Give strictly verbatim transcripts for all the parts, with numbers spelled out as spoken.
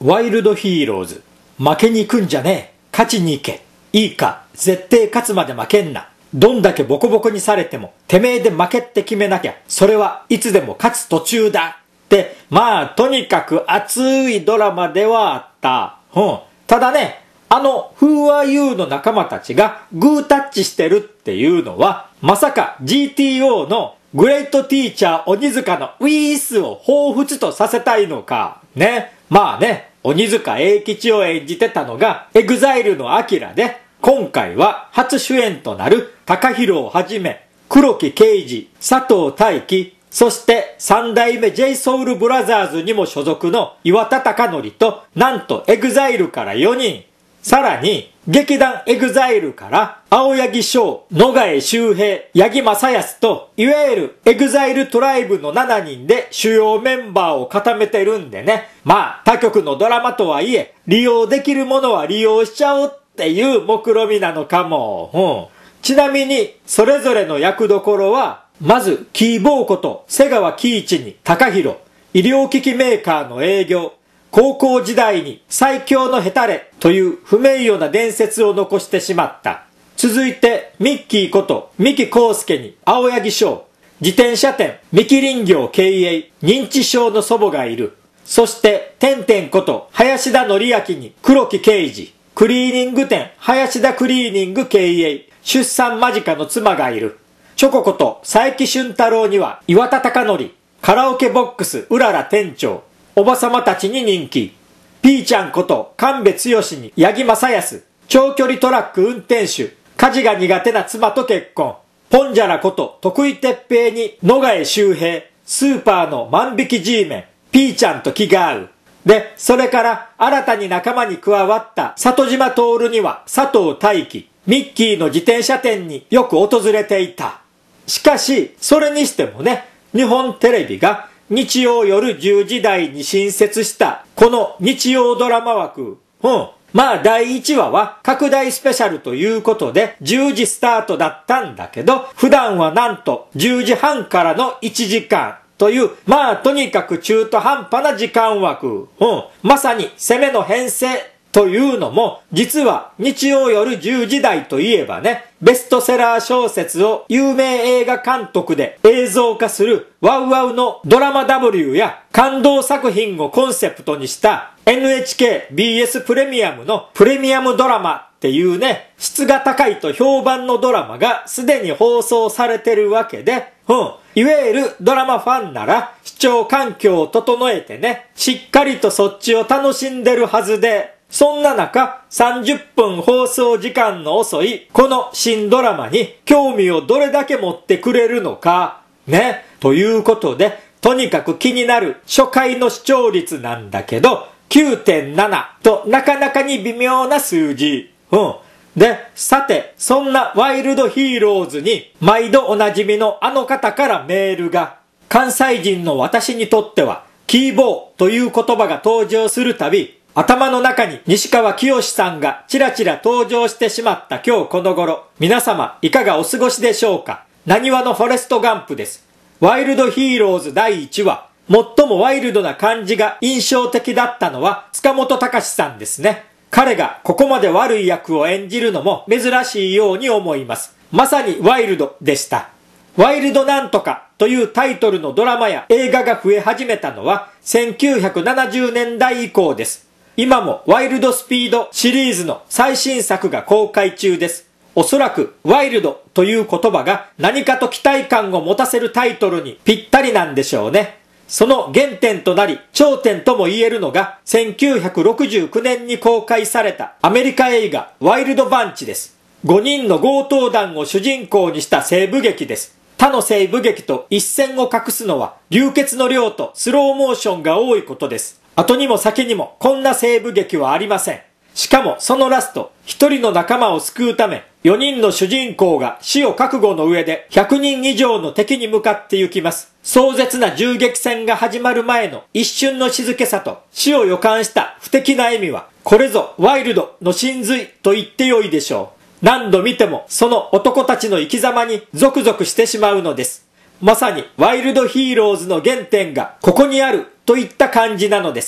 ワイルドヒーローズ。負けに行くんじゃねえ。勝ちに行け。いいか、絶対勝つまで負けんな。どんだけボコボコにされても、てめえで負けって決めなきゃ、それはいつでも勝つ途中だ。って、まあ、とにかく熱いドラマではあった。うん。ただね、あの、Who Are You の仲間たちがグータッチしてるっていうのは、まさか ジーティーオー のグレートティーチャー鬼塚のウィースを彷彿とさせたいのか。ね。まあね、鬼塚英吉を演じてたのが エグザイル のアキラで、今回は初主演となる高弘をはじめ、黒木啓司、佐藤大樹、そして三代目 ジェイソウルブラザーズにも所属の岩田貴則と、なんと エグザイル からよにん、さらに劇団 エグザイル から青柳翔、野賀江周平、八木正康と、いわゆる エグザイル トライブのしちにんで主要メンバーを固めてるんでね。まあ他局のドラマとはいえ、利用できるものは利用しちゃおうっていう目論みなのかも。うん。ちなみにそれぞれの役どころは、まずキーボーこと瀬川喜一に高弘、医療機器メーカーの営業、高校時代に最強のヘタレという不名誉な伝説を残してしまった。続いてミッキーこと三木康介に青柳翔、自転車店三木林業経営、認知症の祖母がいる。そしててんてんこと林田則明に黒木啓司、クリーニング店林田クリーニング経営、出産間近の妻がいる。チョコこと佐伯俊太郎には岩田貴則、カラオケボックスうらら店長、おばさまたちに人気。ピーちゃんこと神戸剛に八木正康、長距離トラック運転手、家事が苦手な妻と結婚。ポンジャラこと徳井哲平に野賀江周平、スーパーの万引き G メン、ピーちゃんと気が合う。で、それから新たに仲間に加わった里島徹には佐藤大樹、ミッキーの自転車店によく訪れていた。しかし、それにしてもね、日本テレビが日曜夜じゅうじ台に新設したこの日曜ドラマ枠。うん。まあだいいちわは拡大スペシャルということでじゅうじスタートだったんだけど、普段はなんとじゅうじはんからのいちじかんという、まあとにかく中途半端な時間枠。うん。まさに攻めの編成というのも、実は日曜夜じゅうじ台といえばね、ベストセラー小説を有名映画監督で映像化するワウワウのドラマ W や感動作品をコンセプトにした エヌエイチケービーエス プレミアムのプレミアムドラマっていうね、質が高いと評判のドラマがすでに放送されてるわけで、うん。いわゆるドラマファンなら視聴環境を整えてね、しっかりとそっちを楽しんでるはずで、そんな中、さんじゅっぷん放送時間の遅いこの新ドラマに興味をどれだけ持ってくれるのか、ね。ということで、とにかく気になる初回の視聴率なんだけど、きゅうてんなな となかなかに微妙な数字。うん。で、さて、そんなワイルドヒーローズに毎度おなじみのあの方からメールが。関西人の私にとっては、キーボーという言葉が登場するたび、頭の中に西川きよしさんがちらちら登場してしまった今日この頃、皆様いかがお過ごしでしょうか。なにわのフォレストガンプです。ワイルドヒーローズだいいちわ、最もワイルドな感じが印象的だったのは塚本隆さんですね。彼がここまで悪い役を演じるのも珍しいように思います。まさにワイルドでした。ワイルドなんとかというタイトルのドラマや映画が増え始めたのはせんきゅうひゃくななじゅうねんだい以降です。今もワイルドスピードシリーズの最新作が公開中です。おそらくワイルドという言葉が何かと期待感を持たせるタイトルにぴったりなんでしょうね。その原点となり頂点とも言えるのがせんきゅうひゃくろくじゅうきゅうねんに公開されたアメリカ映画ワイルドバンチです。ごにんの強盗団を主人公にした西部劇です。他の西部劇と一線を画すのは流血の量とスローモーションが多いことです。後にも先にもこんな西部劇はありません。しかもそのラスト、一人の仲間を救うため、よにんの主人公が死を覚悟の上でひゃくにん以上の敵に向かって行きます。壮絶な銃撃戦が始まる前の一瞬の静けさと死を予感した不敵な笑みは、これぞワイルドの真髄と言ってよいでしょう。何度見てもその男たちの生き様にゾクゾクしてしまうのです。まさにワイルドヒーローズの原点がここにあるといった感じなのです。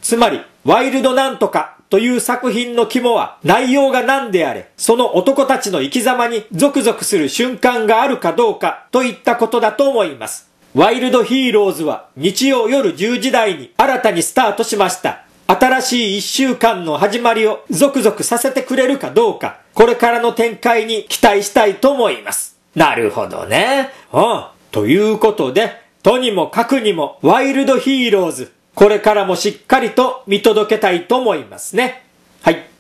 つまり、ワイルドなんとかという作品の肝は内容が何であれ、その男たちの生き様にゾクゾクする瞬間があるかどうかといったことだと思います。ワイルドヒーローズは日曜夜じゅうじ台に新たにスタートしました。新しい一週間の始まりをゾクゾクさせてくれるかどうか、これからの展開に期待したいと思います。なるほどね。うん。ということで、とにもかくにもワイルドヒーローズ、これからもしっかりと見届けたいと思いますね。はい。